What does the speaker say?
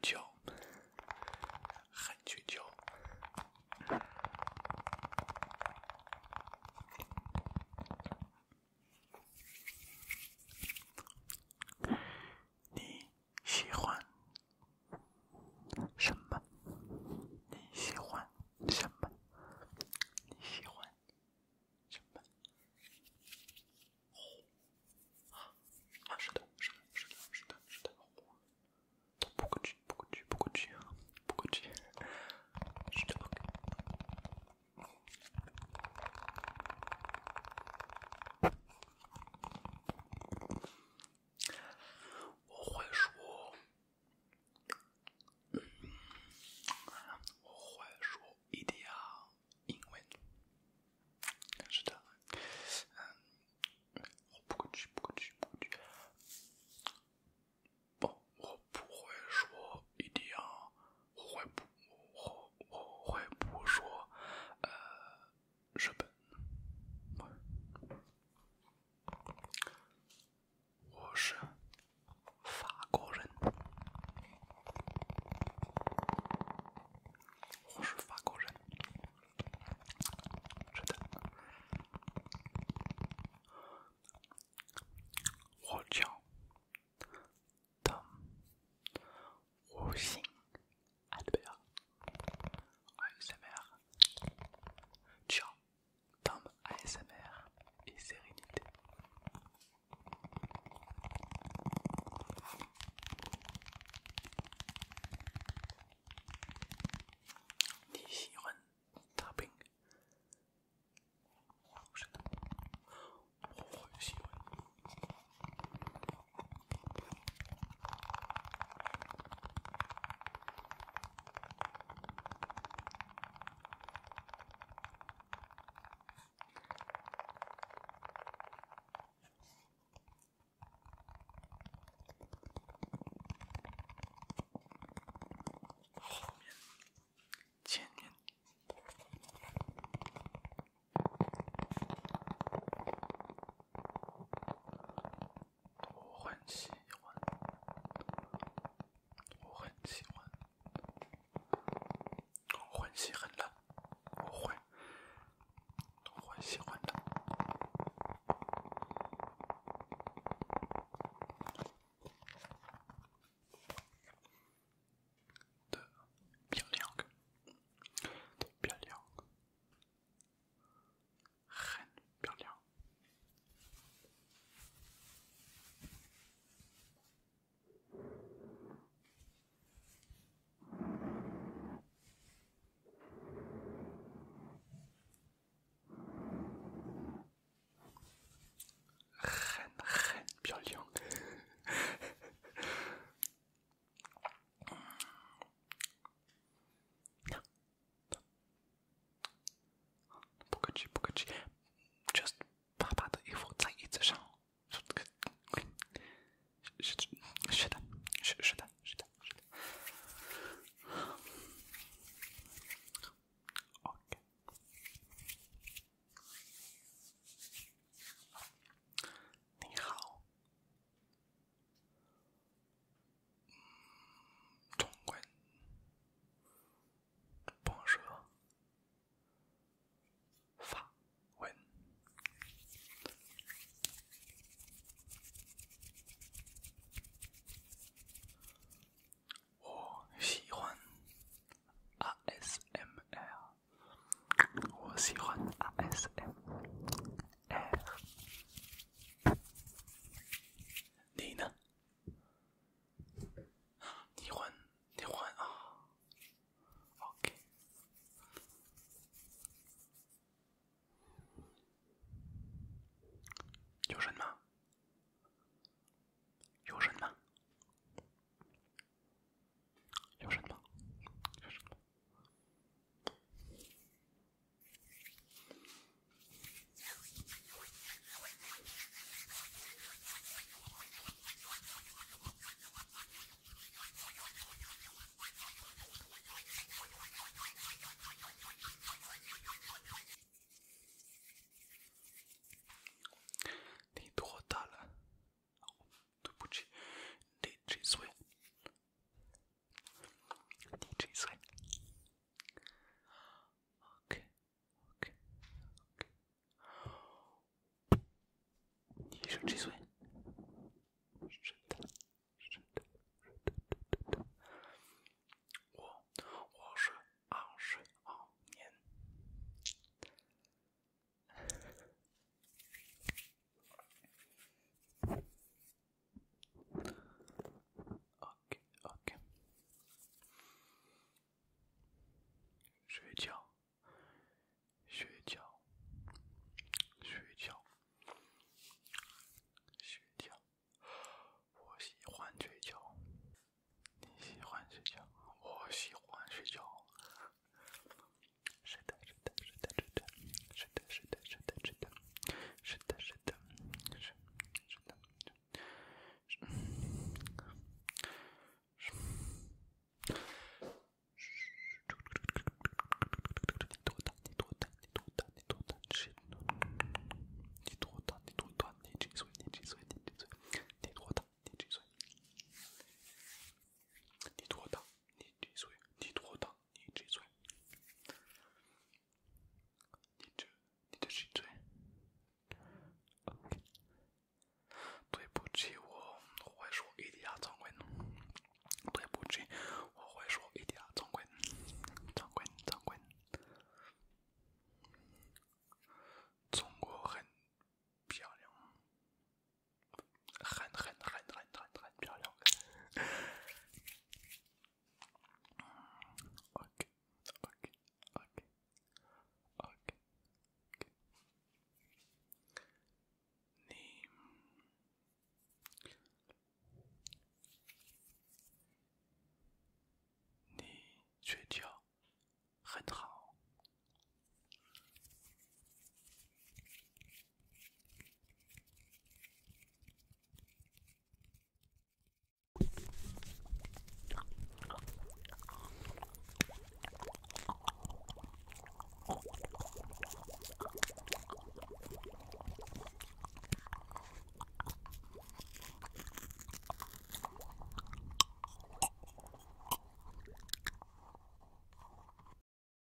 觉，很睡觉。你喜欢什么？你喜欢什么？你喜欢什么？啊，是的，是的，是的，是的，是的。不过去，不过去，不过去，不过去。是的 ，OK。我会说，我会说一点英文。是的，我不过去，不过去，不过去。不，我不会说一定要，我会不说，日本，我是法国人，我是法国人，是的，我叫Tom，我姓Albert ASMR，叫Tom ASMR et sérénité。你喜欢大饼？是的，我会喜欢。后面前面我很喜欢，我很喜欢，我很喜欢的，我会喜欢的。的漂亮，漂亮，很漂亮。很漂亮。不客气，不客气。Just 把的衣服在椅子上。是的，是的，是的，是的。OK。你好。中文。Bonjour。法文。我喜欢 ASMR， 我喜欢 ASMR。你呢？你换啊 ？OK。有人吗？有人吗？有人吗？有人吗？ 几岁？我是22年。OK， 睡觉，我喜欢睡觉。你喜欢睡觉，我喜欢睡觉。是的。你多大？你几岁？你多大？你几岁？你多大？你几岁？你的几岁？对不起，我会说一点中文。对不起，我会说一点中文。中国很漂亮，很漂亮。OK。你睡觉